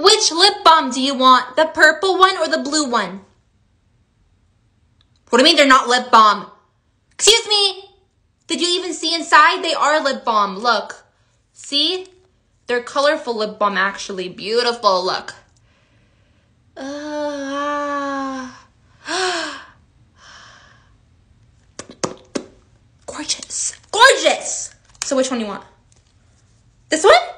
which lip balm do you want? The purple one or the blue one? What do you mean they're not lip balm? Excuse me. Did you even see inside? They are lip balm. Look. See? They're colorful lip balm, actually. Beautiful. Look. Gorgeous. Gorgeous. So which one do you want? This one?